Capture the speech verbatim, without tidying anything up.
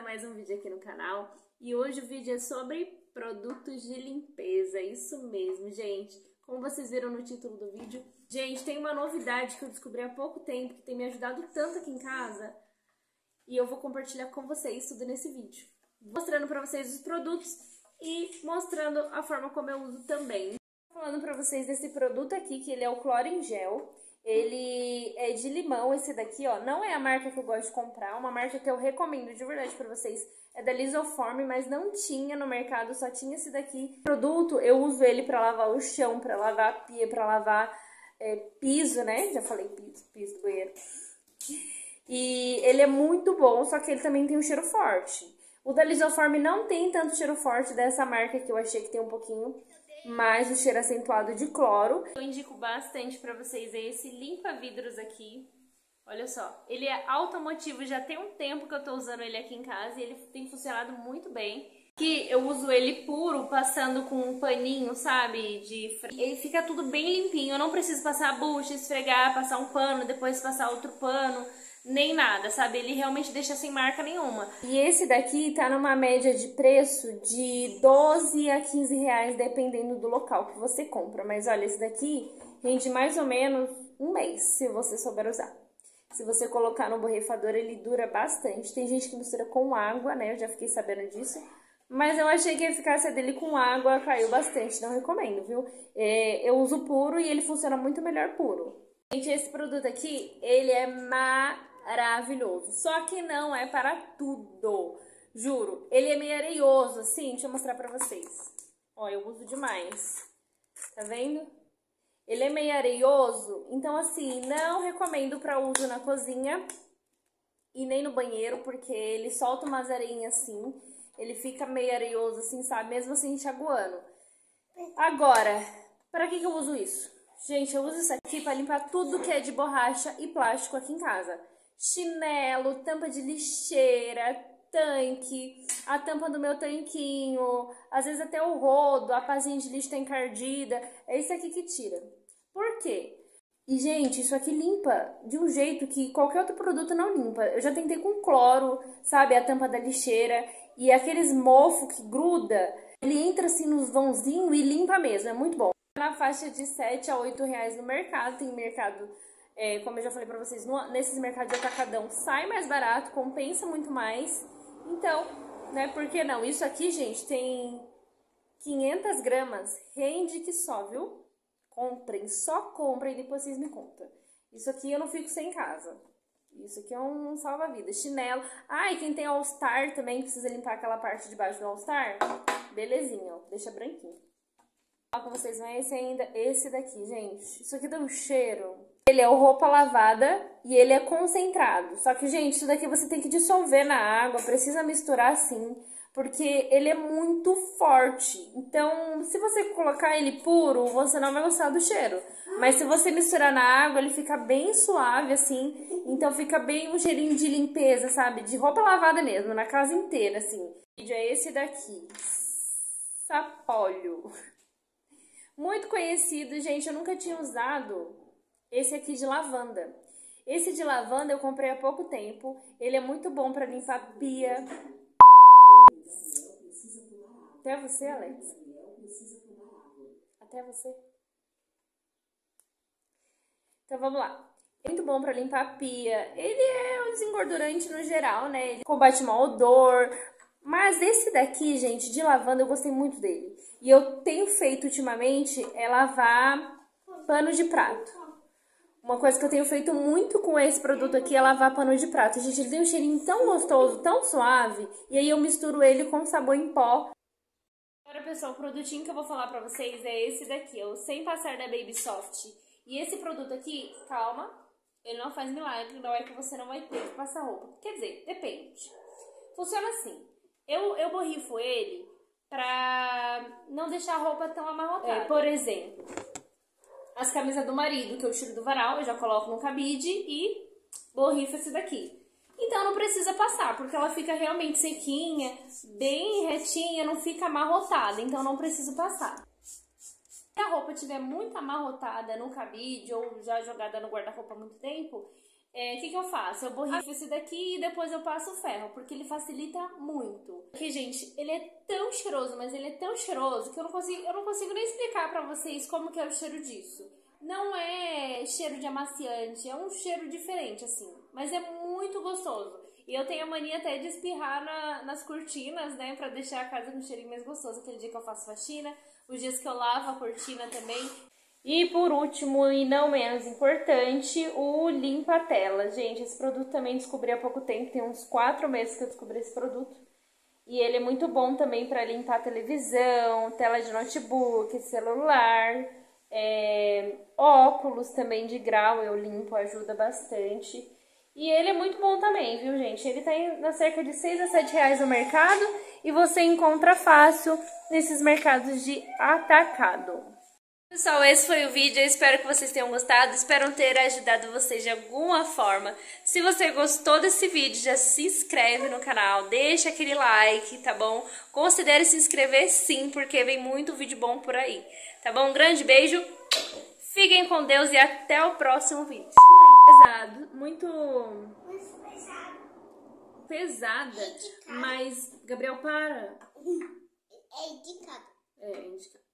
mais um vídeo aqui no canal e hoje o vídeo é sobre produtos de limpeza, isso mesmo, gente. Como vocês viram no título do vídeo, gente, tem uma novidade que eu descobri há pouco tempo que tem me ajudado tanto aqui em casa e eu vou compartilhar com vocês tudo nesse vídeo, mostrando pra vocês os produtos e mostrando a forma como eu uso também. Falando pra vocês desse produto aqui, que ele é o Cloro em Gel. Ele é de limão, esse daqui, ó, não é a marca que eu gosto de comprar, uma marca que eu recomendo de verdade pra vocês, é da Lisoform, mas não tinha no mercado, só tinha esse daqui. O produto, eu uso ele pra lavar o chão, pra lavar a pia, pra lavar é, piso, né, já falei piso, piso do banheiro. E ele é muito bom, só que ele também tem um cheiro forte. O da Lisoform não tem tanto cheiro forte dessa marca que eu achei que tem um pouquinho mais o cheiro acentuado de cloro. Eu indico bastante pra vocês esse limpa-vidros aqui. Olha só, ele é automotivo, já tem um tempo que eu tô usando ele aqui em casa e ele tem funcionado muito bem. Que eu uso ele puro, passando com um paninho, sabe, de... Ele fica tudo bem limpinho, eu não preciso passar a bucha, esfregar, passar um pano, depois passar outro pano, nem nada, sabe? Ele realmente deixa sem marca nenhuma. E esse daqui tá numa média de preço de doze a quinze reais, dependendo do local que você compra. Mas olha, esse daqui rende mais ou menos um mês, se você souber usar. Se você colocar no borrifador, ele dura bastante. Tem gente que mistura com água, né? Eu já fiquei sabendo disso. Mas eu achei que a eficácia dele com água caiu bastante, não recomendo, viu? É, eu uso puro e ele funciona muito melhor puro. Gente, esse produto aqui, ele é maravilhoso, só que não é para tudo, juro. Ele é meio areioso, assim, deixa eu mostrar pra vocês. Ó, eu uso demais, tá vendo? Ele é meio areioso, então assim, não recomendo para uso na cozinha e nem no banheiro, porque ele solta umas areinhas assim, ele fica meio areioso assim, sabe? Mesmo assim enxaguando. Agora, para que que eu uso isso? Gente, eu uso isso aqui para limpar tudo que é de borracha e plástico aqui em casa. Chinelo, tampa de lixeira, tanque, a tampa do meu tanquinho, às vezes até o rodo, a pazinha de lixo tá encardida. É isso aqui que tira. Por quê? E, gente, isso aqui limpa de um jeito que qualquer outro produto não limpa. Eu já tentei com cloro, sabe, a tampa da lixeira, e aqueles mofos que gruda, ele entra assim nos vãozinhos e limpa mesmo, é muito bom. Na faixa de sete a oito reais no mercado, tem mercado, é, como eu já falei pra vocês, no, nesses mercados de atacadão sai mais barato, compensa muito mais. Então, né, por que não? Isso aqui, gente, tem quinhentas gramas, rende que só, viu? Comprem, só comprem e depois vocês me contam. Isso aqui eu não fico sem em casa. Isso aqui é um salva-vidas. Chinelo. Ah, e quem tem All-Star também precisa limpar aquela parte de baixo do All-Star? Belezinha, ó, deixa branquinho. Com vocês, não é esse ainda, esse daqui, gente. Isso aqui dá um cheiro. Ele é o roupa lavada e ele é concentrado. Só que, gente, isso daqui você tem que dissolver na água, precisa misturar assim, porque ele é muito forte. Então, se você colocar ele puro, você não vai gostar do cheiro. Mas se você misturar na água, ele fica bem suave, assim. Então, fica bem um cheirinho de limpeza, sabe? De roupa lavada mesmo, na casa inteira, assim. O vídeo é esse daqui. Sapólio. Muito conhecido, gente, eu nunca tinha usado esse aqui de lavanda. Esse de lavanda eu comprei há pouco tempo. Ele é muito bom para limpar pia. Até você, Alex? Até você? Então vamos lá. É muito bom para limpar pia. Ele é um desengordurante no geral, né? Ele combate mau odor. Mas esse daqui, gente, de lavanda, eu gostei muito dele. E eu tenho feito ultimamente é lavar pano de prato. Uma coisa que eu tenho feito muito com esse produto aqui é lavar pano de prato. Gente, ele tem um cheirinho tão gostoso, tão suave. E aí eu misturo ele com sabão em pó. Agora, pessoal, o produtinho que eu vou falar pra vocês é esse daqui, ó, o Sem Passar da Baby Soft. E esse produto aqui, calma, ele não faz milagre, não é que você não vai ter que passar roupa. Quer dizer, depende. Funciona assim. Eu, eu borrifo ele pra não deixar a roupa tão amarrotada. É, por exemplo, as camisas do marido que eu tiro do varal, eu já coloco no cabide e borrifo esse daqui. Então não precisa passar, porque ela fica realmente sequinha, bem retinha, não fica amarrotada, então não preciso passar. Se a roupa estiver muito amarrotada no cabide ou já jogada no guarda-roupa há muito tempo, é, o que que eu faço? Eu borrifo esse daqui e depois eu passo o ferro, porque ele facilita muito. Porque, gente, ele é tão cheiroso, mas ele é tão cheiroso que eu não consigo, eu não consigo nem explicar pra vocês como que é o cheiro disso. Não é cheiro de amaciante, é um cheiro diferente, assim, mas é muito gostoso. E eu tenho a mania até de espirrar na, nas cortinas, né, pra deixar a casa com um cheirinho mais gostoso. Aquele dia que eu faço faxina, os dias que eu lavo a cortina também. E por último, e não menos importante, o limpa-tela. Gente, esse produto também descobri há pouco tempo, tem uns quatro meses que eu descobri esse produto. E ele é muito bom também para limpar televisão, tela de notebook, celular, é, óculos também de grau eu limpo, ajuda bastante. E ele é muito bom também, viu, gente? Ele tá na cerca de seis a sete reais no mercado e você encontra fácil nesses mercados de atacado. Pessoal, esse foi o vídeo, eu espero que vocês tenham gostado, espero ter ajudado vocês de alguma forma. Se você gostou desse vídeo, já se inscreve no canal, deixa aquele like, tá bom? Considere se inscrever sim, porque vem muito vídeo bom por aí, tá bom? Um grande beijo, fiquem com Deus e até o próximo vídeo. Pesado, muito pesada, mas Gabriel, para. É indicado. É, indicado.